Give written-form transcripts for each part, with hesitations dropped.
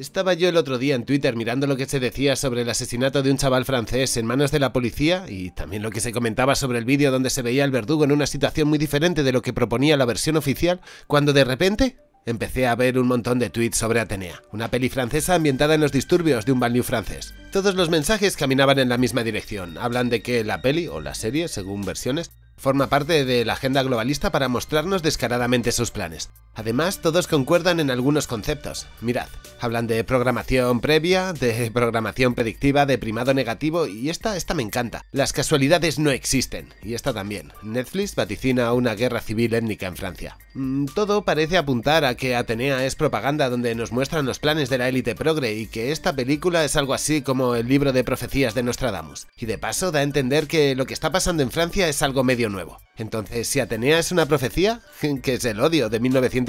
Estaba yo el otro día en Twitter mirando lo que se decía sobre el asesinato de un chaval francés en manos de la policía y también lo que se comentaba sobre el vídeo donde se veía al verdugo en una situación muy diferente de lo que proponía la versión oficial, cuando de repente empecé a ver un montón de tweets sobre Atenea, una peli francesa ambientada en los disturbios de un banlieue francés. Todos los mensajes caminaban en la misma dirección. Hablan de que la peli, o la serie, según versiones, forma parte de la agenda globalista para mostrarnos descaradamente sus planes. Además, todos concuerdan en algunos conceptos. Mirad, hablan de programación previa, de programación predictiva, de primado negativo, y esta me encanta. Las casualidades no existen, y esta también. Netflix vaticina una guerra civil étnica en Francia. Todo parece apuntar a que Atenea es propaganda donde nos muestran los planes de la élite progre y que esta película es algo así como el libro de profecías de Nostradamus. Y de paso da a entender que lo que está pasando en Francia es algo medio nuevo. Entonces, si Atenea es una profecía, que es el odio de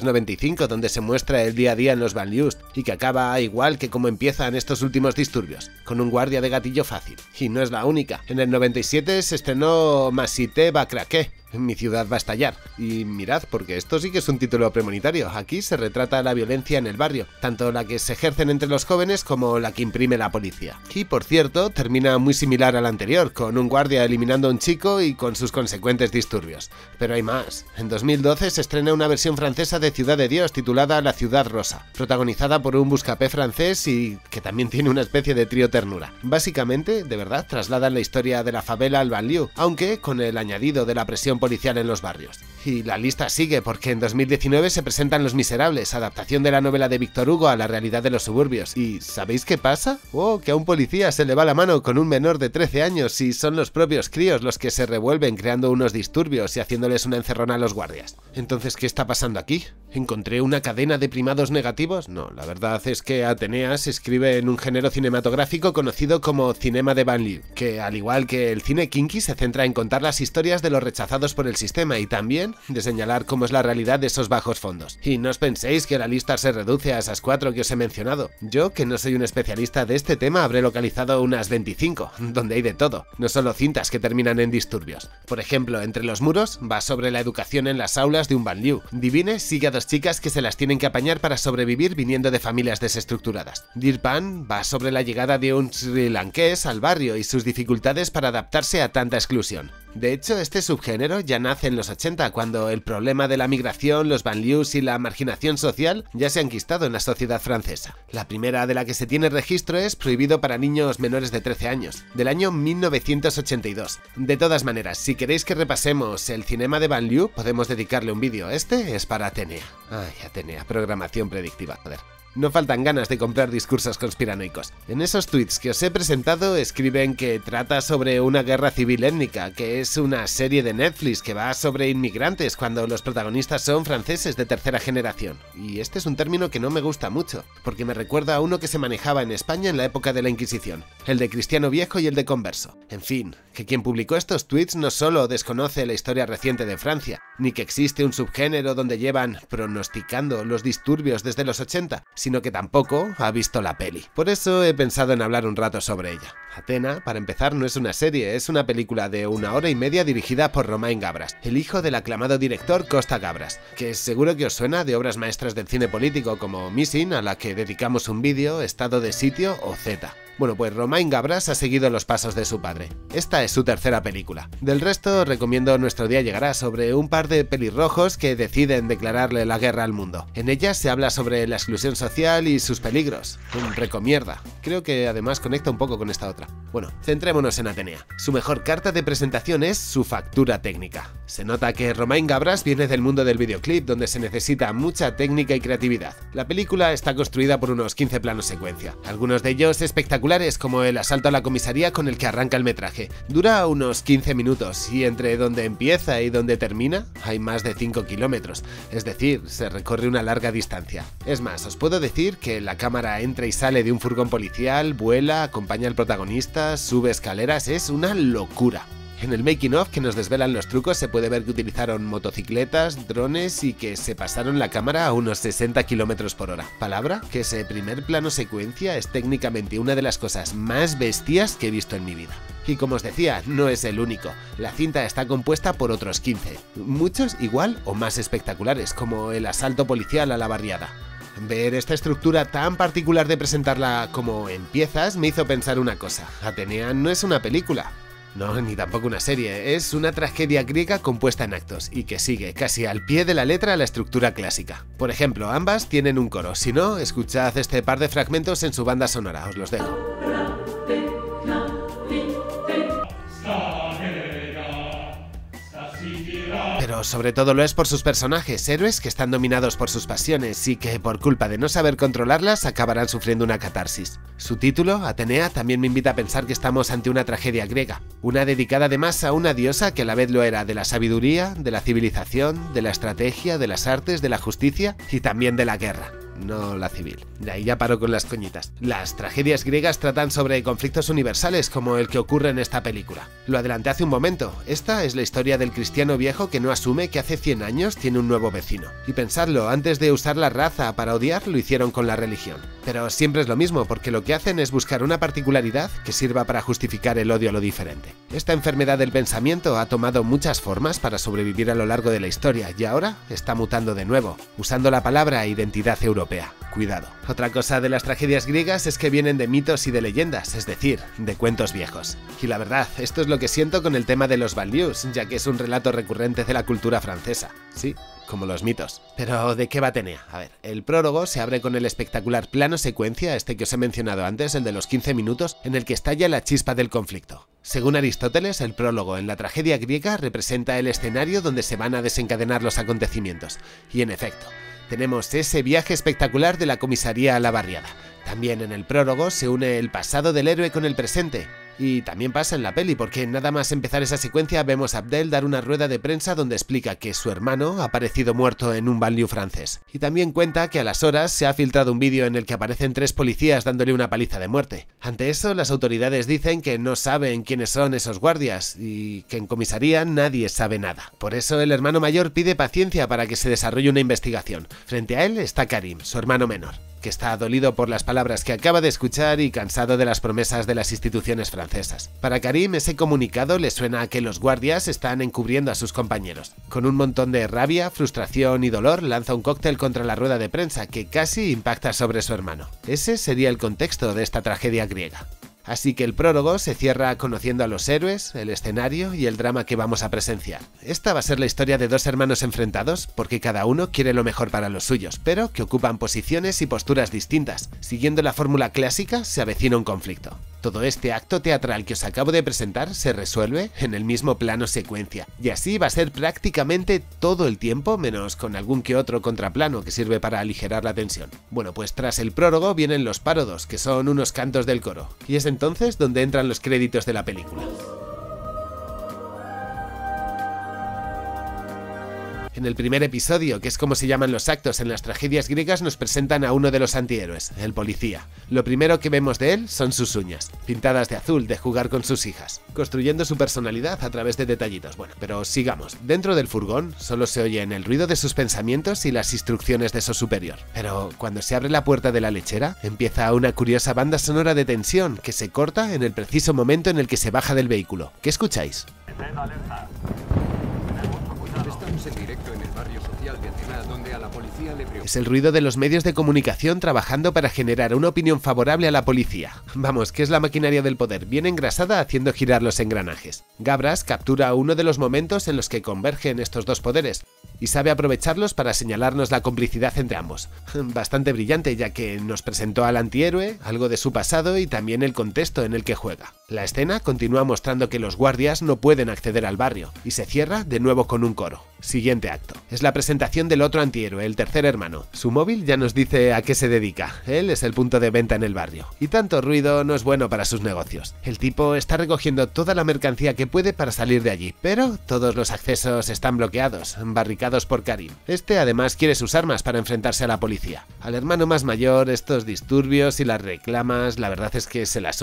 1995, donde se muestra el día a día en los banlieues y que acaba igual que como empiezan estos últimos disturbios, con un guardia de gatillo fácil. Y no es la única. En el 97 se estrenó Ma cité va craquer. Mi ciudad va a estallar. Y mirad, porque esto sí que es un título premonitorio. Aquí se retrata la violencia en el barrio, tanto la que se ejercen entre los jóvenes como la que imprime la policía. Y por cierto, termina muy similar al anterior, con un guardia eliminando a un chico y con sus consecuentes disturbios. Pero hay más. En 2012 se estrena una versión francesa de Ciudad de Dios titulada La Ciudad Rosa, protagonizada por un buscapé francés y que también tiene una especie de trío ternura. Básicamente, de verdad, trasladan la historia de la favela al banlieue, aunque con el añadido de la presión policial en los barrios. Y la lista sigue porque en 2019 se presentan Los Miserables, adaptación de la novela de Víctor Hugo a la realidad de los suburbios. ¿Y sabéis qué pasa? Oh, que a un policía se le va la mano con un menor de 13 años y son los propios críos los que se revuelven creando unos disturbios y haciéndoles una encerrona a los guardias. Entonces, ¿qué está pasando aquí? ¿Encontré una cadena de primados negativos? No, la verdad es que Atenea se escribe en un género cinematográfico conocido como cinema de banlieue, que al igual que el cine kinky se centra en contar las historias de los rechazados por el sistema y también de señalar cómo es la realidad de esos bajos fondos. Y no os penséis que la lista se reduce a esas 4 que os he mencionado. Yo, que no soy un especialista de este tema, habré localizado unas 25, donde hay de todo, no solo cintas que terminan en disturbios. Por ejemplo, Entre los muros va sobre la educación en las aulas de un banlieue. Divine sigue a 2 chicas que se las tienen que apañar para sobrevivir viniendo de familias desestructuradas. Dear Pan va sobre la llegada de un srilanqués al barrio y sus dificultades para adaptarse a tanta exclusión. De hecho, este subgénero ya nace en los 80, cuando el problema de la migración, los banlieues y la marginación social ya se han enquistado en la sociedad francesa. La primera de la que se tiene registro es Prohibido para niños menores de 13 años, del año 1982. De todas maneras, si queréis que repasemos el cinema de banlieue, podemos dedicarle un vídeo. Este es para Atenea. Ay, Atenea, programación predictiva, joder. No faltan ganas de comprar discursos conspiranoicos. En esos tweets que os he presentado escriben que trata sobre una guerra civil étnica, que es una serie de Netflix que va sobre inmigrantes cuando los protagonistas son franceses de tercera generación. Y este es un término que no me gusta mucho, porque me recuerda a uno que se manejaba en España en la época de la Inquisición, el de Cristiano Viejo y el de Converso. En fin, que quien publicó estos tweets no solo desconoce la historia reciente de Francia, ni que existe un subgénero donde llevan pronosticando los disturbios desde los 80, sino que tampoco ha visto la peli. Por eso he pensado en hablar un rato sobre ella. Atena, para empezar, no es una serie, es una película de 1 hora y media dirigida por Romain Gabras, el hijo del aclamado director Costa Gabras, que seguro que os suena de obras maestras del cine político como Missing, a la que dedicamos un vídeo, Estado de Sitio o Z. Bueno, pues Romain Gabras ha seguido los pasos de su padre. Esta es su tercera película. Del resto, recomiendo Nuestro día llegará, sobre un par de pelirrojos que deciden declararle la guerra al mundo. En ella se habla sobre la exclusión social y sus peligros. Un recomierda. Creo que además conecta un poco con esta otra. Bueno, centrémonos en Atenea. Su mejor carta de presentación es su factura técnica. Se nota que Romain Gabras viene del mundo del videoclip, donde se necesita mucha técnica y creatividad. La película está construida por unos 15 planos secuencia, algunos de ellos espectaculares, como el asalto a la comisaría con el que arranca el metraje. Dura unos 15 minutos y entre donde empieza y donde termina hay más de 5 kilómetros, es decir, se recorre una larga distancia. Es más, os puedo decir que la cámara entra y sale de un furgón policial, vuela, acompaña al protagonista, sube escaleras, es una locura. En el making of que nos desvelan los trucos se puede ver que utilizaron motocicletas, drones y que se pasaron la cámara a unos 60 km por hora. Palabra que ese primer plano secuencia es técnicamente una de las cosas más bestias que he visto en mi vida. Y como os decía, no es el único. La cinta está compuesta por otros 15, muchos igual o más espectaculares, como el asalto policial a la barriada. Ver esta estructura tan particular de presentarla como en piezas me hizo pensar una cosa: Atenea no es una película. No, ni tampoco una serie, es una tragedia griega compuesta en actos y que sigue casi al pie de la letra la estructura clásica. Por ejemplo, ambas tienen un coro, si no, escuchad este par de fragmentos en su banda sonora, os los dejo. Pero sobre todo lo es por sus personajes, héroes que están dominados por sus pasiones y que por culpa de no saber controlarlas acabarán sufriendo una catarsis. Su título, Atenea, también me invita a pensar que estamos ante una tragedia griega, una dedicada además a una diosa que a la vez lo era de la sabiduría, de la civilización, de la estrategia, de las artes, de la justicia y también de la guerra. No la civil. De ahí ya paro con las coñitas. Las tragedias griegas tratan sobre conflictos universales como el que ocurre en esta película. Lo adelanté hace un momento. Esta es la historia del cristiano viejo que no asume que hace 100 años tiene un nuevo vecino. Y pensadlo, antes de usar la raza para odiar, lo hicieron con la religión. Pero siempre es lo mismo, porque lo que hacen es buscar una particularidad que sirva para justificar el odio a lo diferente. Esta enfermedad del pensamiento ha tomado muchas formas para sobrevivir a lo largo de la historia y ahora está mutando de nuevo, usando la palabra identidad europea. Cuidado. Otra cosa de las tragedias griegas es que vienen de mitos y de leyendas, es decir, de cuentos viejos. Y la verdad, esto es lo que siento con el tema de los banlieues, ya que es un relato recurrente de la cultura francesa. Sí, como los mitos. Pero ¿de qué va Atenea? A ver, el prólogo se abre con el espectacular plano secuencia, este que os he mencionado antes, el de los 15 minutos, en el que estalla la chispa del conflicto. Según Aristóteles, el prólogo en la tragedia griega representa el escenario donde se van a desencadenar los acontecimientos. Y en efecto, tenemos ese viaje espectacular de la comisaría a la barriada. También en el prólogo se une el pasado del héroe con el presente. Y también pasa en la peli, porque nada más empezar esa secuencia vemos a Abdel dar una rueda de prensa donde explica que su hermano ha aparecido muerto en un banlieue francés. Y también cuenta que a las horas se ha filtrado un vídeo en el que aparecen 3 policías dándole una paliza de muerte. Ante eso, las autoridades dicen que no saben quiénes son esos guardias y que en comisaría nadie sabe nada. Por eso el hermano mayor pide paciencia para que se desarrolle una investigación. Frente a él está Karim, su hermano menor, que está dolido por las palabras que acaba de escuchar y cansado de las promesas de las instituciones francesas. Para Karim, ese comunicado le suena a que los guardias están encubriendo a sus compañeros. Con un montón de rabia, frustración y dolor, lanza un cóctel contra la rueda de prensa que casi impacta sobre su hermano. Ese sería el contexto de esta tragedia griega. Así que el prólogo se cierra conociendo a los héroes, el escenario y el drama que vamos a presenciar. Esta va a ser la historia de 2 hermanos enfrentados porque cada uno quiere lo mejor para los suyos, pero que ocupan posiciones y posturas distintas. Siguiendo la fórmula clásica, se avecina un conflicto. Todo este acto teatral que os acabo de presentar se resuelve en el mismo plano secuencia, y así va a ser prácticamente todo el tiempo, menos con algún que otro contraplano que sirve para aligerar la tensión. Bueno, pues tras el prólogo vienen los párodos, que son unos cantos del coro, y es entonces donde entran los créditos de la película. En el primer episodio, que es como se llaman los actos en las tragedias griegas, nos presentan a uno de los antihéroes, el policía. Lo primero que vemos de él son sus uñas, pintadas de azul, de jugar con sus hijas, construyendo su personalidad a través de detallitos. Bueno, pero sigamos. Dentro del furgón solo se oyen el ruido de sus pensamientos y las instrucciones de su superior. Pero cuando se abre la puerta de la lechera, empieza una curiosa banda sonora de tensión que se corta en el preciso momento en el que se baja del vehículo. ¿Qué escucháis? Estamos en directo en el barrio social de Atenas, donde a la policía le preocupa. Es el ruido de los medios de comunicación trabajando para generar una opinión favorable a la policía. Vamos, que es la maquinaria del poder, bien engrasada haciendo girar los engranajes. Gabras captura uno de los momentos en los que convergen estos dos poderes y sabe aprovecharlos para señalarnos la complicidad entre ambos. Bastante brillante, ya que nos presentó al antihéroe, algo de su pasado y también el contexto en el que juega. La escena continúa mostrando que los guardias no pueden acceder al barrio y se cierra de nuevo con un coro. Siguiente acto. Es la presentación del otro antihéroe, el tercer hermano. Su móvil ya nos dice a qué se dedica. Él es el punto de venta en el barrio. Y tanto ruido no es bueno para sus negocios. El tipo está recogiendo toda la mercancía que puede para salir de allí, pero todos los accesos están bloqueados, barricados por Karim. Este además quiere sus armas para enfrentarse a la policía. Al hermano más mayor estos disturbios y las reclamas la verdad es que se la sudan.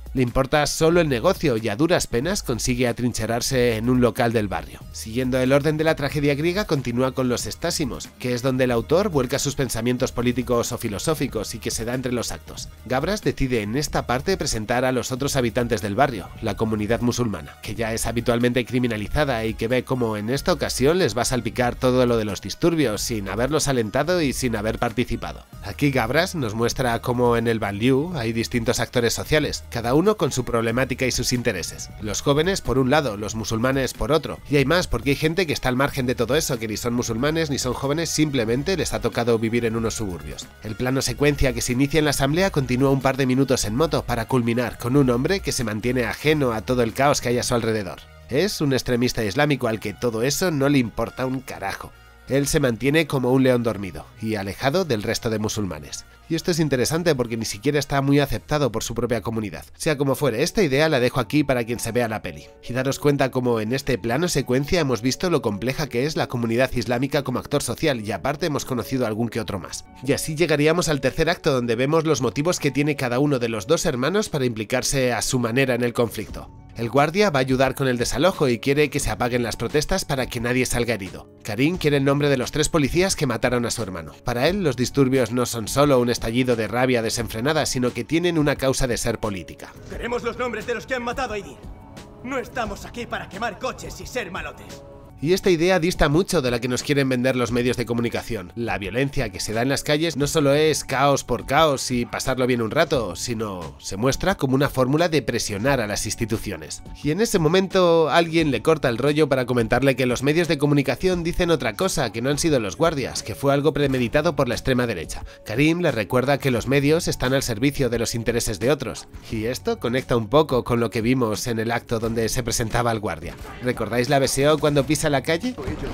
Le importa solo el negocio y a duras penas consigue atrincherarse en un local del barrio. Siguiendo el orden de la tragedia griega, continúa con los estásimos, que es donde el autor vuelca sus pensamientos políticos o filosóficos y que se da entre los actos. Gabras decide en esta parte presentar a los otros habitantes del barrio, la comunidad musulmana, que ya es habitualmente criminalizada y que ve como en esta ocasión les va a salpicar todo lo de los disturbios sin haberlos alentado y sin haber participado. Aquí Gabras nos muestra cómo en el banlieue hay distintos actores sociales, cada uno con su problemática y sus intereses. Los jóvenes por un lado, los musulmanes por otro. Y hay más, porque hay gente que está al margen de todo eso, que ni son musulmanes ni son jóvenes, simplemente les ha tocado vivir en unos suburbios. El plano secuencia que se inicia en la asamblea continúa un par de minutos en moto para culminar con un hombre que se mantiene ajeno a todo el caos que hay a su alrededor. Es un extremista islámico al que todo eso no le importa un carajo. Él se mantiene como un león dormido y alejado del resto de musulmanes. Y esto es interesante porque ni siquiera está muy aceptado por su propia comunidad. Sea como fuere, esta idea la dejo aquí para quien se vea la peli. Y daros cuenta como en este plano secuencia hemos visto lo compleja que es la comunidad islámica como actor social y aparte hemos conocido algún que otro más. Y así llegaríamos al tercer acto donde vemos los motivos que tiene cada uno de los dos hermanos para implicarse a su manera en el conflicto. El guardia va a ayudar con el desalojo y quiere que se apaguen las protestas para que nadie salga herido. Karim quiere el nombre de los 3 policías que mataron a su hermano. Para él, los disturbios no son solo un estallido de rabia desenfrenada, sino que tienen una causa de ser política. Queremos los nombres de los que han matado a Aidir. No estamos aquí para quemar coches y ser malotes. Y esta idea dista mucho de la que nos quieren vender los medios de comunicación. La violencia que se da en las calles no solo es caos por caos y pasarlo bien un rato, sino se muestra como una fórmula de presionar a las instituciones. Y en ese momento alguien le corta el rollo para comentarle que los medios de comunicación dicen otra cosa, que no han sido los guardias, que fue algo premeditado por la extrema derecha. Karim le recuerda que los medios están al servicio de los intereses de otros. Y esto conecta un poco con lo que vimos en el acto donde se presentaba al guardia. ¿Recordáis la BSO cuando pisa la calle?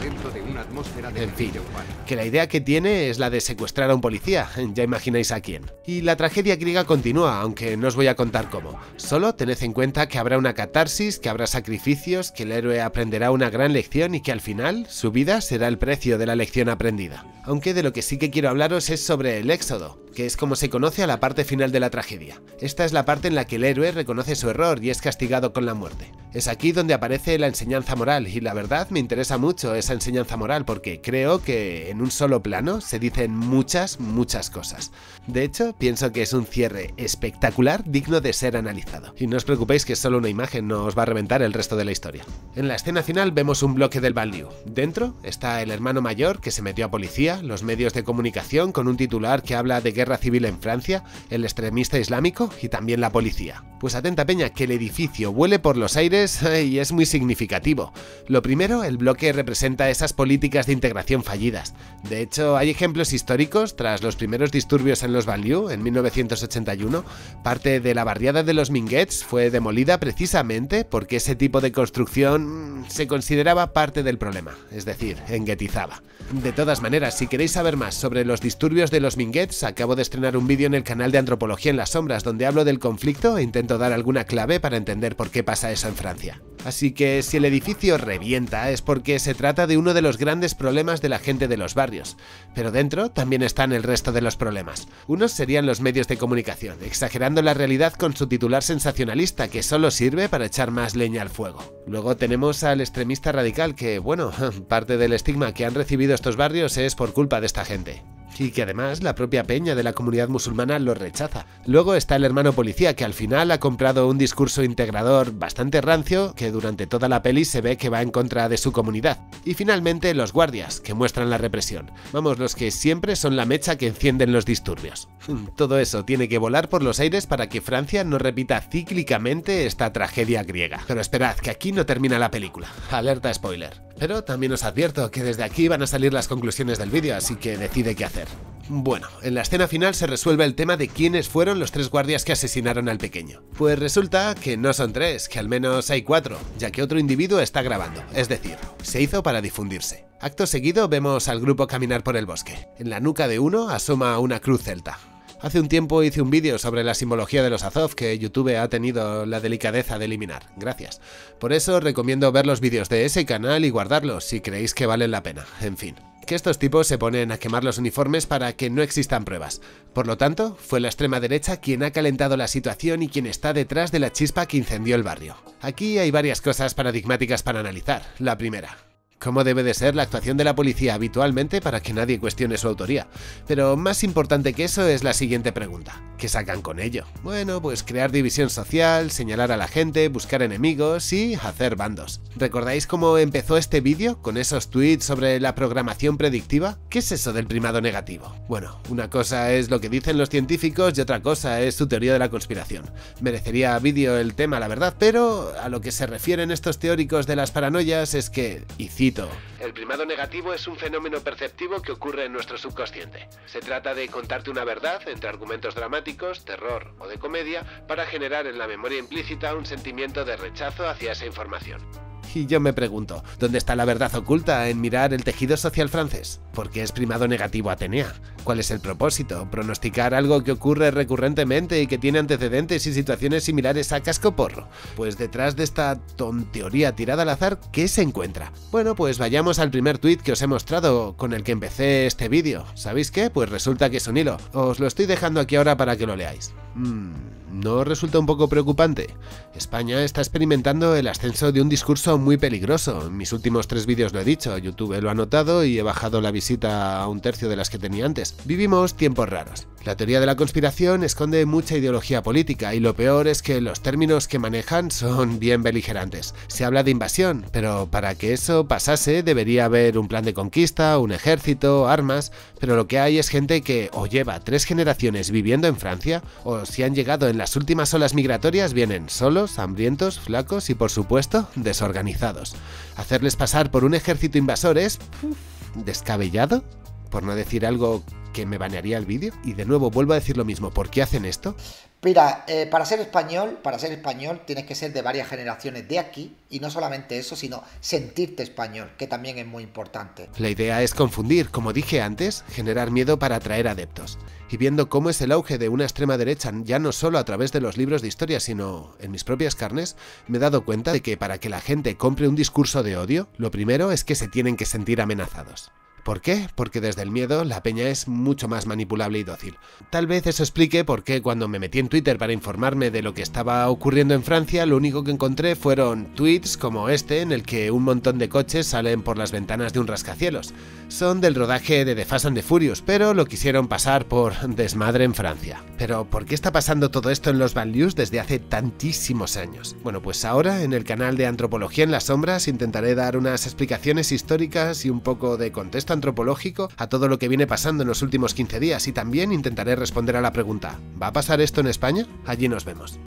En fin, que la idea que tiene es la de secuestrar a un policía, ya imagináis a quién. Y la tragedia griega continúa, aunque no os voy a contar cómo. Solo tened en cuenta que habrá una catarsis, que habrá sacrificios, que el héroe aprenderá una gran lección y que al final su vida será el precio de la lección aprendida. Aunque de lo que sí que quiero hablaros es sobre el éxodo, que es como se conoce a la parte final de la tragedia. Esta es la parte en la que el héroe reconoce su error y es castigado con la muerte. Es aquí donde aparece la enseñanza moral y la verdad me interesa mucho esa enseñanza moral porque creo que en un solo plano se dicen muchas cosas. De hecho, pienso que es un cierre espectacular digno de ser analizado. Y no os preocupéis que es solo una imagen, no os va a reventar el resto de la historia. En la escena final vemos un bloque del banlieue. Dentro está el hermano mayor que se metió a policía, los medios de comunicación con un titular que habla de guerra civil en Francia, el extremista islámico y también la policía. Pues atenta peña, que el edificio vuele por los aires y es muy significativo. Lo primero, el bloque representa esas políticas de integración fallidas. De hecho, hay ejemplos históricos. Tras los primeros disturbios en los banlieues en 1981, parte de la barriada de los Minguets fue demolida precisamente porque ese tipo de construcción se consideraba parte del problema, es decir, enguetizaba. De todas maneras, si queréis saber más sobre los disturbios de los Minguets, acabo de estrenar un vídeo en el canal de Antropología en las Sombras donde hablo del conflicto e intento dar alguna clave para entender por qué pasa eso en Francia. Así que si el edificio revienta es porque se trata de uno de los grandes problemas de la gente de los barrios, pero dentro también están el resto de los problemas. Unos serían los medios de comunicación, exagerando la realidad con su titular sensacionalista que solo sirve para echar más leña al fuego. Luego tenemos al extremista radical que, bueno, parte del estigma que han recibido estos barrios es por culpa de esta gente. Y que además la propia peña de la comunidad musulmana lo rechaza. Luego está el hermano policía que al final ha comprado un discurso integrador bastante rancio que durante toda la peli se ve que va en contra de su comunidad. Y finalmente los guardias, que muestran la represión. Vamos, los que siempre son la mecha que encienden los disturbios. Todo eso tiene que volar por los aires para que Francia no repita cíclicamente esta tragedia griega. Pero esperad, que aquí no termina la película. Alerta spoiler. Pero también os advierto que desde aquí van a salir las conclusiones del vídeo, así que decide qué hacer. Bueno, en la escena final se resuelve el tema de quiénes fueron los 3 guardias que asesinaron al pequeño. Pues resulta que no son 3, que al menos hay 4, ya que otro individuo está grabando, es decir, se hizo para difundirse. Acto seguido vemos al grupo caminar por el bosque. En la nuca de uno asoma una cruz celta. Hace un tiempo hice un vídeo sobre la simbología de los Azov que YouTube ha tenido la delicadeza de eliminar. Gracias. Por eso recomiendo ver los vídeos de ese canal y guardarlos si creéis que valen la pena. En fin, que estos tipos se ponen a quemar los uniformes para que no existan pruebas. Por lo tanto, fue la extrema derecha quien ha calentado la situación y quien está detrás de la chispa que incendió el barrio. Aquí hay varias cosas paradigmáticas para analizar. La primera: ¿cómo debe de ser la actuación de la policía habitualmente para que nadie cuestione su autoría? Pero más importante que eso es la siguiente pregunta: ¿qué sacan con ello? Bueno, pues crear división social, señalar a la gente, buscar enemigos y hacer bandos. ¿Recordáis cómo empezó este vídeo? Con esos tweets sobre la programación predictiva. ¿Qué es eso del primado negativo? Bueno, una cosa es lo que dicen los científicos y otra cosa es su teoría de la conspiración. Merecería vídeo el tema, la verdad, pero a lo que se refieren estos teóricos de las paranoias es que, y cito: el primado negativo es un fenómeno perceptivo que ocurre en nuestro subconsciente. Se trata de contarte una verdad entre argumentos dramáticos, terror o de comedia para generar en la memoria implícita un sentimiento de rechazo hacia esa información. Y yo me pregunto, ¿dónde está la verdad oculta en mirar el tejido social francés? ¿Por qué es primado negativo Atenea? ¿Cuál es el propósito? ¿Pronosticar algo que ocurre recurrentemente y que tiene antecedentes y situaciones similares a cascoporro? Pues detrás de esta tonteoría tirada al azar, ¿qué se encuentra? Bueno, pues vayamos al primer tuit que os he mostrado, con el que empecé este vídeo. ¿Sabéis qué? Pues resulta que es un hilo. Os lo estoy dejando aquí ahora para que lo leáis. ¿No resulta un poco preocupante? España está experimentando el ascenso de un discurso muy peligroso. En mis últimos 3 vídeos lo he dicho, YouTube lo ha notado y he bajado la visita a 1/3 de las que tenía antes. Vivimos tiempos raros. La teoría de la conspiración esconde mucha ideología política y lo peor es que los términos que manejan son bien beligerantes. Se habla de invasión, pero para que eso pasase debería haber un plan de conquista, un ejército, armas, pero lo que hay es gente que o lleva 3 generaciones viviendo en Francia, o si han llegado en las últimas olas migratorias vienen solos, hambrientos, flacos y por supuesto desorganizados. Hacerles pasar por un ejército invasor es descabellado, por no decir algo que me banearía el vídeo. Y de nuevo vuelvo a decir lo mismo, ¿por qué hacen esto? Mira, para ser español tienes que ser de varias generaciones de aquí, y no solamente eso, sino sentirte español, que también es muy importante. La idea es confundir, como dije antes, generar miedo para atraer adeptos. Y viendo cómo es el auge de una extrema derecha, ya no solo a través de los libros de historia, sino en mis propias carnes, me he dado cuenta de que para que la gente compre un discurso de odio, lo primero es que se tienen que sentir amenazados. ¿Por qué? Porque desde el miedo la peña es mucho más manipulable y dócil. Tal vez eso explique por qué cuando me metí en Twitter para informarme de lo que estaba ocurriendo en Francia, lo único que encontré fueron tweets como este en el que un montón de coches salen por las ventanas de un rascacielos. Son del rodaje de The Fast and the Furious, pero lo quisieron pasar por desmadre en Francia. Pero ¿por qué está pasando todo esto en los banlieues desde hace tantísimos años? Bueno, pues ahora en el canal de Antropología en las Sombras intentaré dar unas explicaciones históricas y un poco de contexto antropológico a todo lo que viene pasando en los últimos 15 días y también intentaré responder a la pregunta: ¿va a pasar esto en España? Allí nos vemos.